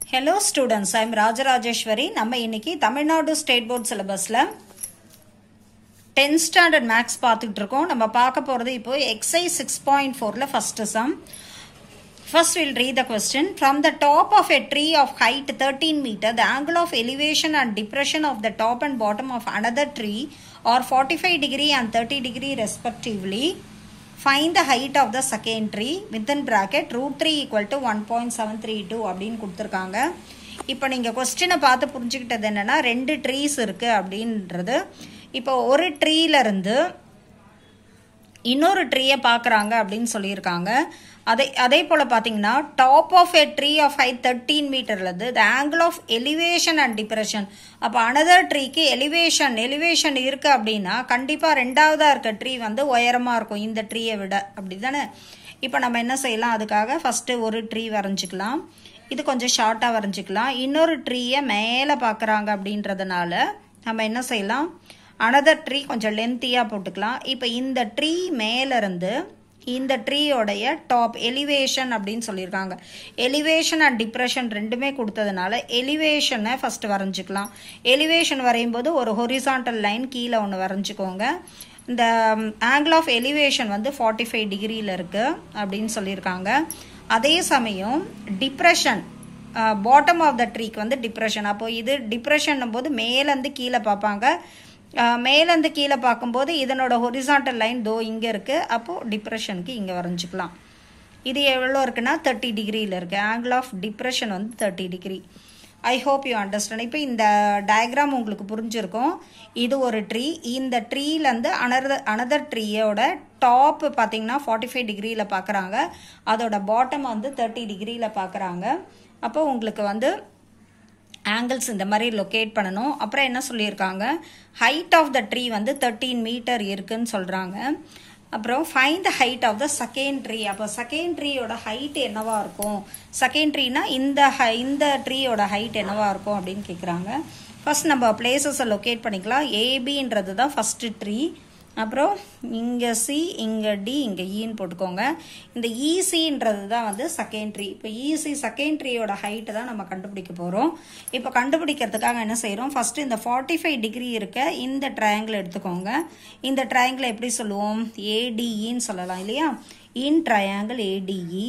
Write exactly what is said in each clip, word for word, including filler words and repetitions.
Hello students, I am Rajarajeshwari. நம்ம இன்னைக்கு Tamil Nadu state board சிலபஸ்ல tenth standard maths பார்த்துட்டு இருக்கோம். நம்ம பார்க்க போறது இப்போ exercise six point four ல first sum. First we'll read the question. From the top of a tree of height thirteen meter, the angle of elevation and depression of the top and bottom of another tree are forty-five degree and thirty degree respectively. Find the height of the second tree within bracket root three equal to one point seven three two அப்படின்னு கொடுத்துருக்காங்க. இப்போ நீங்கள் கொஸ்டினை பார்த்து புரிஞ்சுக்கிட்டது என்னென்னா ரெண்டு trees இருக்குது அப்படின்றது. இப்போ ஒரு ட்ரீலேருந்து இன்னொரு ட்ரீயை பார்க்குறாங்க அப்படின்னு சொல்லியிருக்காங்க. அதே அதே போல் பார்த்தீங்கன்னா top of a tree of height thirteen மீட்டர்லேருந்து the angle of elevation and depression. அப்போ அனதர் ட்ரீக்கு எலிவேஷன் எலிவேஷன் இருக்குது அப்படின்னா கண்டிப்பாக ரெண்டாவதாக இருக்க ட்ரீ வந்து உயரமாக இருக்கும் இந்த ட்ரீயை விட, அப்படி தானே? இப்போ நம்ம என்ன செய்யலாம், அதுக்காக ஃபஸ்ட்டு ஒரு ட்ரீ வரைஞ்சிக்கலாம். இது கொஞ்சம் ஷார்ட்டாக வரைஞ்சிக்கலாம். இன்னொரு ட்ரீயை மேலே பார்க்குறாங்க அப்படின்றதுனால நம்ம என்ன செய்யலாம், அனதர் ட்ரீ கொஞ்சம் லென்த்தியாக போட்டுக்கலாம். இப்போ இந்த ட்ரீ மேலேருந்து இந்த ட்ரீயோடைய டாப் எலிவேஷன் அப்படின்னு சொல்லியிருக்காங்க. எலிவேஷன் அண்ட் டிப்ரெஷன் ரெண்டுமே கொடுத்ததுனால எலிவேஷனை ஃபஸ்ட்டு வரைஞ்சிக்கலாம். எலிவேஷன் வரையும் போது ஒரு ஹொரிசான்டல் லைன் கீழே ஒன்று வரைஞ்சிக்கோங்க. இந்த ஆங்கிள் ஆஃப் எலிவேஷன் வந்து ஃபார்ட்டி ஃபைவ் டிகிரியில் இருக்குது அப்படின்னு சொல்லியிருக்காங்க. அதே சமயம் டிப்ரெஷன் பாட்டம் ஆஃப் த ட்ரீக்கு வந்து டிப்ரெஷன். அப்போது இது டிப்ரெஷன் போது மேலேருந்து கீழே பார்ப்பாங்க. மேலேருந்து கீழே பார்க்கும்போது இதனோட ஹொரிசான்டல் லைன் தோ இங்கே இருக்குது. அப்போது டிப்ரெஷனுக்கு இங்கே வரைஞ்சிக்கலாம். இது எவ்வளோ இருக்குன்னா தேர்ட்டி டிகிரியில் இருக்குது. ஆங்கிள் ஆஃப் டிப்ரெஷன் வந்து thirty degree. I hope you understand. இப்போ இந்த டயக்ராம் உங்களுக்கு புரிஞ்சிருக்கும். இது ஒரு ட்ரீ. இந்த ட்ரீலேருந்து அனதர் அனதர் ட்ரீயோட டாப்பு பார்த்தீங்கன்னா ஃபார்ட்டி ஃபைவ் டிகிரியில் பார்க்குறாங்க. அதோட பாட்டம் வந்து தேர்ட்டி டிகிரியில் பார்க்குறாங்க. அப்போ உங்களுக்கு வந்து ஆங்கிள்ஸ் இந்த மாதிரி லொக்கேட் பண்ணணும். அப்புறம் என்ன சொல்லியிருக்காங்க, ஹைட் ஆஃப் த ட்ரீ வந்து தேர்ட்டீன் மீட்டர் இருக்குன்னு சொல்கிறாங்க. அப்புறம் find the height of the second tree. அப்போ செகண்ட் ட்ரீயோட ஹைட் என்னவா இருக்கும், செகண்ட் ட்ரீனா இந்த ஹை இந்த ட்ரீயோட ஹைட் என்னவா இருக்கும் அப்படின்னு கேட்குறாங்க. ஃபர்ஸ்ட் நம்ம பிளேசஸை லொக்கேட் பண்ணிக்கலாம். ஏபின்றது தான் ஃபஸ்ட்டு ட்ரீ. அப்புறம் இங்கே சி, இங்கே டி, இங்கே ஈன்னு போட்டுக்கோங்க. இந்த இசின்றது தான் வந்து செகண்ட் ட்ரீ. இப்போ இசி செகண்ட் ட்ரீயோட ஹைட்டு தான் நம்ம கண்டுபிடிக்க போகிறோம். இப்போ கண்டுபிடிக்கிறதுக்காக என்ன செய்கிறோம், ஃபஸ்ட்டு இந்த ஃபார்ட்டி ஃபைவ் டிகிரி இருக்க இந்த ட்ரையாங்கிள் எடுத்துக்கோங்க. இந்த ட்ரையாங்கிள் எப்படி சொல்லுவோம், ஏடிஇன்னு சொல்லலாம் இல்லையா? இன் ட்ரையாங்கிள் ஏடிஇ.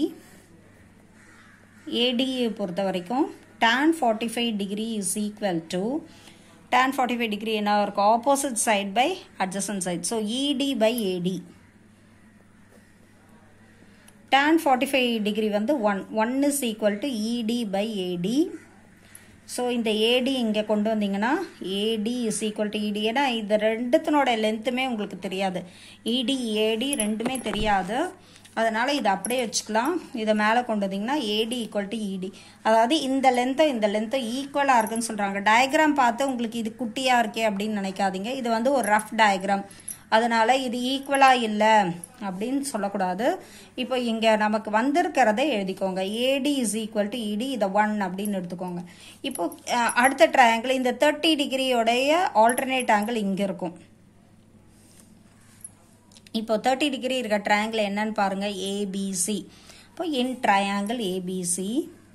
ஏடிஇ பொறுத்த வரைக்கும் tan forty-five degree is equal to tan forty-five degree என்ன இருக்கும், opposite side by adjacent side. So ED by AD. tan forty-five degree வந்து one. one is equal to ED by AD. So இந்த AD இங்கே கொண்டு வந்தீங்கன்னா ஏடி is equal to இடி. ஏன்னா இது ரெண்டுத்தினோட லென்த்துமே உங்களுக்கு தெரியாது. இடி ஏடி ரெண்டுமே தெரியாது. அதனால் இதை அப்படியே வச்சுக்கலாம். இதை மேலே கொண்டு வந்தீங்கன்னா ஏடி ஈக்குவல் டு இடி. அதாவது இந்த லென்த்தை இந்த லென்த்தை ஈக்குவலாக இருக்குன்னு சொல்கிறாங்க. டயக்ராம் பார்த்து உங்களுக்கு இது குட்டியாக இருக்கே அப்படின்னு நினைக்காதீங்க. இது வந்து ஒரு ரஃப் டயக்ராம். அதனால் இது ஈக்குவலாக இல்லை அப்படின்னு சொல்லக்கூடாது. இப்போ இங்கே நமக்கு வந்திருக்கிறத எழுதிக்கோங்க. ஏடி இஸ் ஈக்குவல் டு இடி, இதை ஒன் அப்படின்னு எடுத்துக்கோங்க. இப்போ அடுத்த ட்ரையாங்கிள் இந்த தேர்ட்டி டிகிரியோடைய ஆல்டர்னேட் ஆங்கிள் இங்கே இருக்கும். இப்போ தேர்ட்டி டிகிரி இருக்க ட்ரையாங்கிள் என்னன்னு பாருங்கள், ஏபிசி. இப்போ in triangle ABC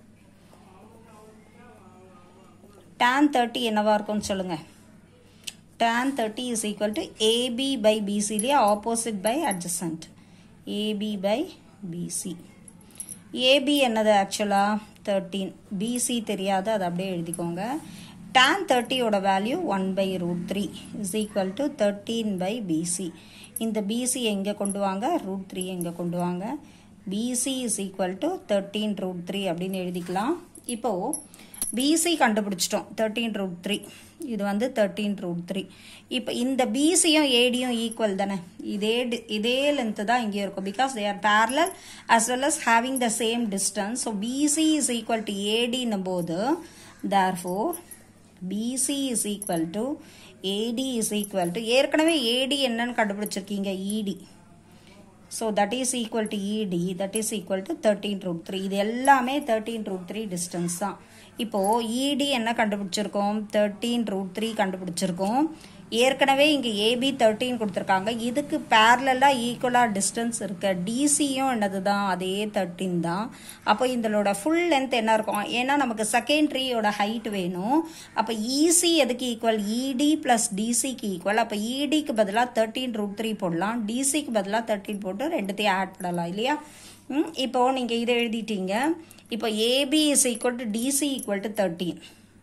tan thirty என்னவா இருக்கும்னு சொல்லுங்கள். tan thirty is equal to A B by B C लिया opposite by adjacent. A B by B C. A B என்னது ஆக்சுவலா thirteen. B C தெரியாது, அது அப்படியே எழுதிக்கோங்க. tan thirty ஓட value one by root three is equal to thirteen by B C. இந்த B C எங்கே கொண்டு வாங்க, root three எங்கே கொண்டு வாங்க. B C is equal to thirteen root three அப்படின்னு எழுதிக்கலாம். இப்போது B C கண்டுபிடிச்சிட்டோம், thirteen root three. இது வந்து thirteen root three. இப்போ இந்த பிசியும் ஏடியும் ஈக்குவல் தானே, இதே இதே லென்த்து தான் இங்கே இருக்கும். Because they are parallel as well as having the same distance. So B C is equal to A D ன்னும் போது therefore B C is equal to A D is equal to, ஏற்கனவே A D என்னன்னு கண்டுபிடிச்சிருக்கீங்க, E D. So that is equal to E D, that is equal to thirteen root three. இது எல்லாமே thirteen root three distance தான். இப்போது E D என்ன கண்டுபிடிச்சிருக்கோம், thirteen root three கண்டுபிடிச்சிருக்கோம். ஏற்கனவே இங்கே ஏபி தேர்ட்டீன் கொடுத்துருக்காங்க. இதுக்கு பேரலாக ஈக்குவலாக டிஸ்டன்ஸ் இருக்கு. டிசியும் என்னது தான், அதே தேர்ட்டீன் தான். அப்போ இதோட ஃபுல் லென்த் என்ன இருக்கும், ஏன்னா நமக்கு செகண்ட் ட்ரீயோட ஹைட் வேணும். அப்போ இசி எதுக்கு ஈக்குவல், இடி பிளஸ் டிசிக்கு ஈக்குவல். அப்போ இடிக்கு பதிலாக தேர்ட்டீன் ரூட் த்ரீ போடலாம், டிசிக்கு பதிலாக தேர்ட்டீன் போட்டு ரெண்டுத்தையும் ஆட் பண்ணலாம் இல்லையா. இப்போ நீங்கள் இதை எழுதிட்டீங்க. இப்போ AB is equal to DC equal to thirteen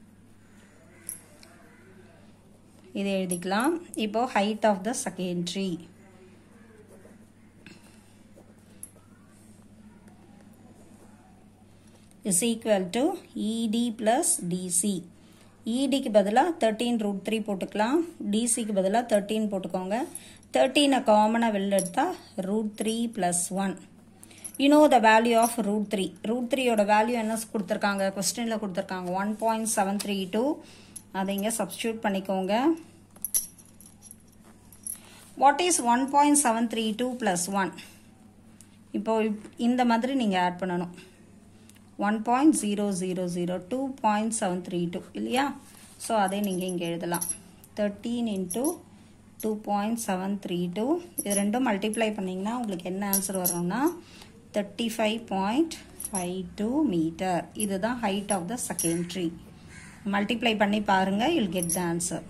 இதை எழுதிக்கலாம். இப்போ height of the second tree is equal to ED plus DC. இடிக்கு பதிலாக தேர்ட்டீன் ரூட் த்ரீ போட்டுக்கலாம், டிசிக்கு பதிலாக தேர்ட்டீன் போட்டுக்கோங்க. தேர்ட்டீனை காமனாக வெளில எடுத்தால் root three plus one. You know the value of root three. root three ஓட வேல்யூ என்ன கொடுத்துருக்காங்க, கொஸ்டினில் கொடுத்துருக்காங்க one point seven three two. அதை இங்கே சப்ஸ்டியூட் பண்ணிக்கோங்க. What is one point seven three two plus one? இப்போ இந்த மாதிரி நீங்கள் ஆட் பண்ணணும். One point zero zero zero two point seven three two இல்லையா. ஸோ அதை நீங்கள் இங்கே எழுதலாம். Thirteen into two point seven three two இது ரெண்டும் மல்டிப்ளை பண்ணிங்கன்னா உங்களுக்கு என்ன ஆன்சர் வரும்னா thirty five point five two metre. இதுதான் height of the second tree. Multiply பண்ணி பாருங்கள், you'll get the answer.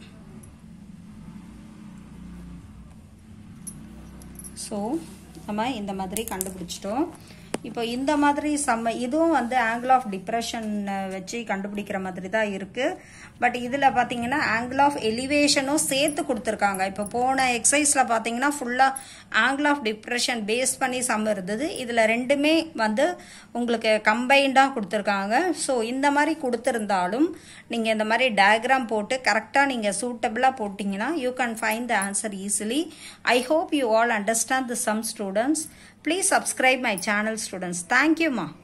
So நம்ம இந்த மாதிரி கண்டுபிடிச்சிட்டோம். இப்போ இந்த மாதிரி சம்ம இதுவும் வந்து ஆங்கிள் ஆஃப் டிப்ரெஷன் வச்சு கண்டுபிடிக்கிற மாதிரி தான் இருக்குது. பட் இதில் பார்த்தீங்கன்னா ஆங்கிள் ஆஃப் எலிவேஷனும் சேர்த்து கொடுத்துருக்காங்க. இப்போ போன எக்ஸசைஸில் பார்த்தீங்கன்னா ஃபுல்லாக ஆங்கிள் ஆஃப் டிப்ரெஷன் பேஸ் பண்ணி சம் இருந்தது. இதில் ரெண்டுமே வந்து உங்களுக்கு கம்பைண்டாக கொடுத்துருக்காங்க. ஸோ இந்த மாதிரி கொடுத்துருந்தாலும் நீங்கள் இந்த மாதிரி டயக்ராம் போட்டு கரெக்டாக நீங்கள் சூட்டபிளாக போட்டிங்கன்னா you can find the answer easily. I hope you all understand the sum students. Please subscribe my channel students. Thank you ma.